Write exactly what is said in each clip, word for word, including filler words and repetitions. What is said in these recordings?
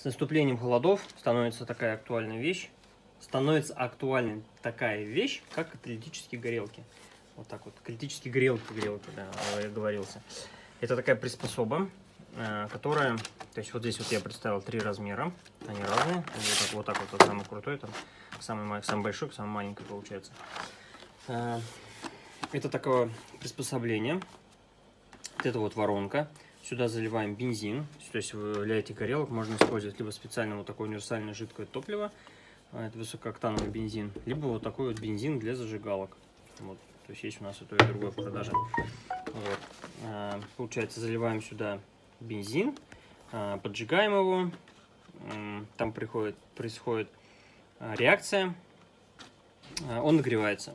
наступлением холодов становится такая актуальная вещь, становится актуальной такая вещь, как каталитические горелки. Вот так вот, каталитические грелки, грелки, да, я говорился. Это такая приспособа, которая, то есть вот здесь вот я представил три размера, они разные, вот так вот, так вот, самый крутой, там, самый, самый большой, самый маленький получается. Это такое приспособление, вот это вот воронка. Сюда заливаем бензин, то есть для этих горелок можно использовать либо специально вот такое универсальное жидкое топливо, это высокооктановый бензин, либо вот такой вот бензин для зажигалок. Вот, то есть есть у нас и то, и другое в продаже. Вот. Получается, заливаем сюда бензин, поджигаем его, там приходит, происходит реакция, он нагревается.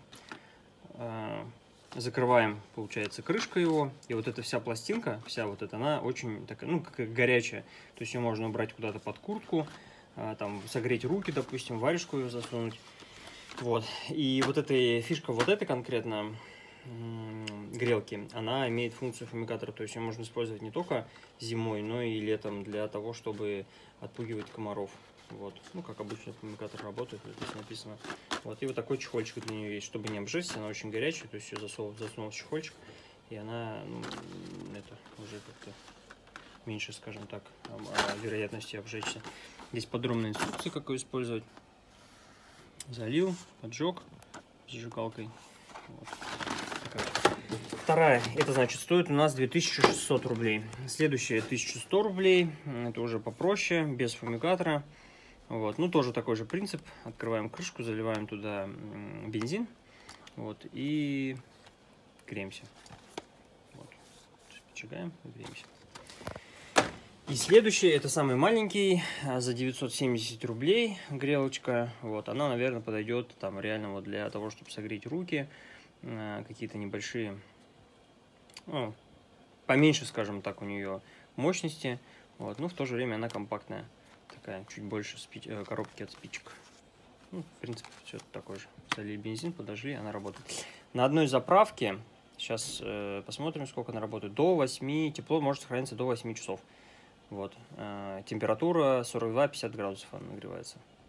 Закрываем, получается, крышкой его, и вот эта вся пластинка, вся вот эта, она очень такая, ну, как горячая, то есть ее можно убрать куда-то под куртку, там, согреть руки, допустим, варежку ее засунуть, вот, и вот эта фишка, вот этой конкретно грелки, она имеет функцию фумигатора, то есть ее можно использовать не только зимой, но и летом для того, чтобы отпугивать комаров. Вот, ну, как обычно фумигатор работает, вот здесь написано. Вот, и вот такой чехольчик для нее есть, чтобы не обжечься, она очень горячая, то есть ее засунул, засунул в чехольчик, и она, ну, это уже как-то меньше, скажем так, вероятности обжечься. Здесь подробная инструкция, как ее использовать. Залил, поджег зажигалкой. Вот. Вторая, это значит стоит у нас две тысячи шестьсот рублей. Следующая тысяча сто рублей, это уже попроще, без фумигатора. Вот, ну тоже такой же принцип. Открываем крышку, заливаем туда бензин, вот, и греемся. Вот. Поджигаем и греемся. И следующий, это самый маленький, за девятьсот семьдесят рублей грелочка. Вот, она, наверное, подойдет там реально вот для того, чтобы согреть руки, какие-то небольшие, ну, поменьше, скажем так, у нее мощности, вот, но в то же время она компактная. Такая, чуть больше спич... коробки от спичек. Ну, в принципе, все такое же. Залили бензин, подожгли, она работает. На одной заправке, сейчас э, посмотрим, сколько она работает. До восьми, тепло может сохраниться до восьми часов. Вот. Э, температура сорок два — пятьдесят градусов она нагревается.